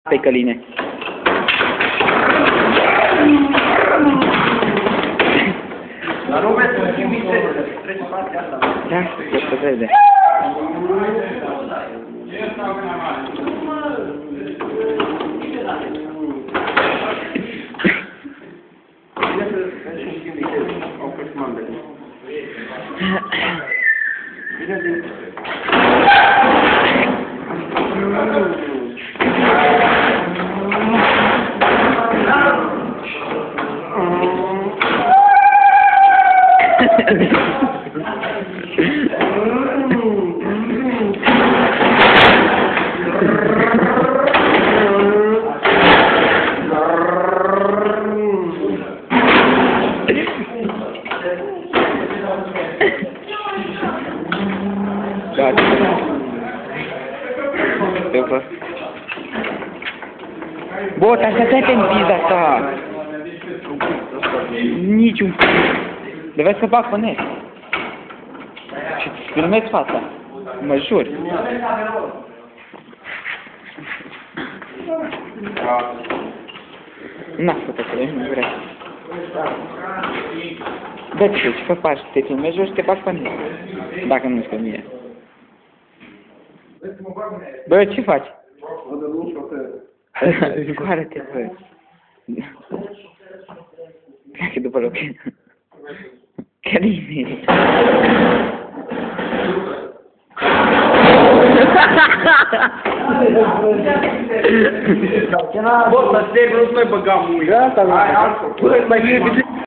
Pe Căline. Dar nu vezi, în schimb, trece partea asta. Da, se vede. Bă, dar să te înviza ta. Niciun pic. De vezi că fac pe net. Și îți filmezi fața. Mă jur. N-a făcut că nu vrea. Dă-ți ce fă faci? Te filmezi și te faci pe net. Dacă nu-ți pe mine. Bă, ce faci? Scoară-te, bă. Pleacă după loc. Căline. Bă, să te nu mai băgam mâini. Gata, bă. Mai